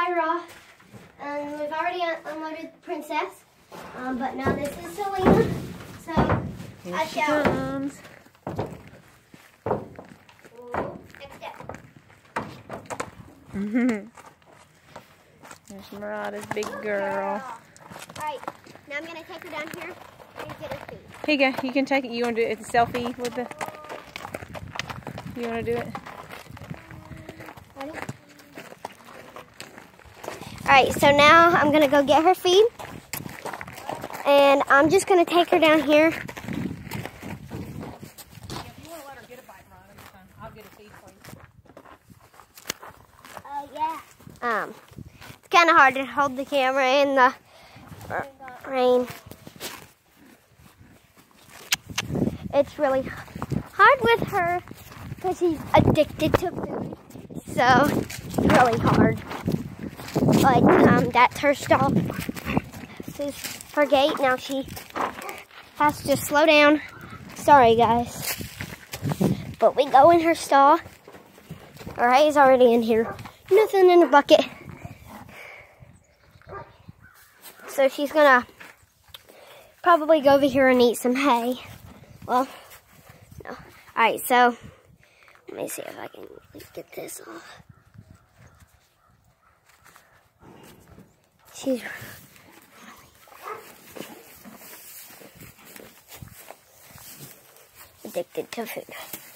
got her off. And we've already unloaded Princess. But now this is Selena. So, here she comes. Next step. There's Murata's big girl. Alright, now I'm going to take her down here and get her food. Here you go. You can take it. You want to do it? It's a selfie with the... You want to do it? Ready? Alright, so now I'm going to go get her feed. And I'm just going to take her down here. If you want to let her get a bite, Ron, I'll get a feed for you. Yeah. It's kind of hard to hold the camera in the rain. It's really hard with her because she's addicted to food. So it's really hard. But that's her stall. This is her gate. Now she has to slow down. Sorry, guys. But we go in her stall. Alright, he's already in here. Nothing in the bucket. So she's gonna probably go over here and eat some hay. Well, no. Alright, so let me see if I can get this off. She's addicted to food.